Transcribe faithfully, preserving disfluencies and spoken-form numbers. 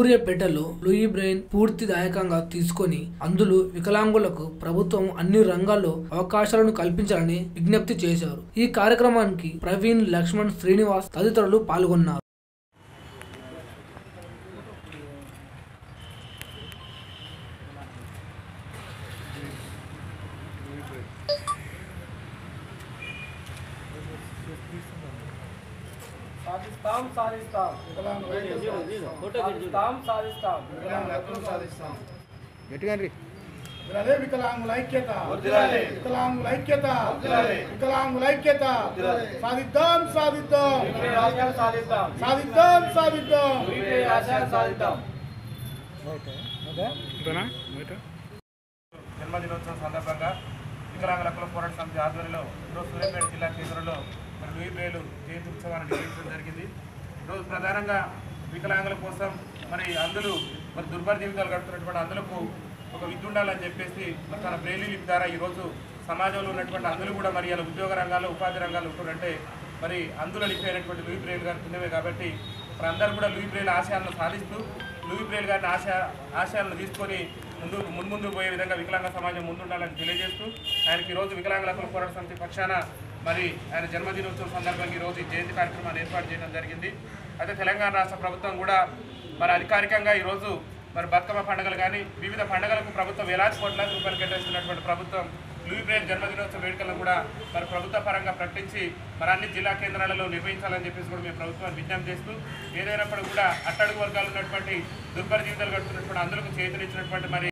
సూర్యాపేటలో Louis brain పూర్తిదాయకంగా తీసుకొని అందులో వికలాంగులకు ప్రభుత్వం అన్ని రంగాల్లో అవకాశాలను కల్పించాలని విజ్ఞప్తి చేశారు. ఈ కార్యక్రమానికి ప్రవీణ్, లక్ష్మణ్, శ్రీనివాస్ తదితరులు పాల్గొన్నారు. సాధిస్తాం సాధిస్తాం సాధిస్తాం సాధిస్తాం సాధిస్తాం గట్టిగా వికలాంగుల వికలాంగుల ఐక్యత వికలాంగుల ఐక్యత వికలాంగుల ఐక్యత సాధిద్దాం సాధిద్దాం సాధిద్దాం సాధిద్దాం సాధిద్దాం సాధిద్దాం జన్మదినోత్సవం సందర్భంగా వికలాంగుల హక్కుల పోరాట సమితి ఆధ్వర్యంలో ఈరోజు సూర్యాపేట జిల్లా కేంద్రంలో మరి లూయి బ్రెయిన్ జయంతి ఉత్సవాన్ని నిర్వహించడం జరిగింది. ఈరోజు ప్రధానంగా వికలాంగుల కోసం మరి అందులో మరి దుర్భర జీవితాలు గడుపుతున్నటువంటి అందులకు ఒక విద్య ఉండాలని చెప్పేసి మరి తన బ్రెయిలీ లిపి ద్వారా ఈరోజు సమాజంలో ఉన్నటువంటి అందులు కూడా మరి ఇలా ఉద్యోగ రంగాల్లో ఉపాధి రంగాల్లో ఉంటుందంటే మరి అందులో లిపి అయినటువంటి లూయి బ్రెయిన్ గారి పుణ్యమే కాబట్టి మరి అందరూ కూడా లూయి బ్రెయిన్ ఆశయాలను సాధిస్తూ లూయి బ్రెయిన్ గారిని ఆశ ఆశయాలను తీసుకొని ముందు మున్ముందు పోయే విధంగా వికలాంగ సమాజం ముందుండాలని తెలియజేస్తూ ఆయనకి ఈరోజు వికలాంగుల హక్కుల పోరాట సమితి పక్షాన మరి ఆయన జన్మదినోత్సవం సందర్భంగా ఈరోజు ఈ జయంతి కార్యక్రమాన్ని ఏర్పాటు చేయడం జరిగింది. అయితే తెలంగాణ రాష్ట్ర ప్రభుత్వం కూడా మరి అధికారికంగా ఈరోజు మరి బతుకమ్మ పండుగలు కానీ వివిధ పండుగలకు ప్రభుత్వం వేలాది కోట్లాది రూపాయలు కేటాయిస్తున్నటువంటి ప్రభుత్వం లూయి బ్రెయిన్ జన్మదినోత్సవ వేడుకలను కూడా మరి ప్రభుత్వ పరంగా ప్రకటించి మరి అన్ని జిల్లా కేంద్రాలలో నిర్వహించాలని చెప్పేసి కూడా మేము ప్రభుత్వాన్ని విజ్ఞప్తి చేస్తూ ఏదైనప్పుడు కూడా అట్టడుగు వర్గాలు ఉన్నటువంటి దుర్భర జీవితాలు గడుపుతున్నటువంటి అందరికీ చేతునిచ్చినటువంటి మరి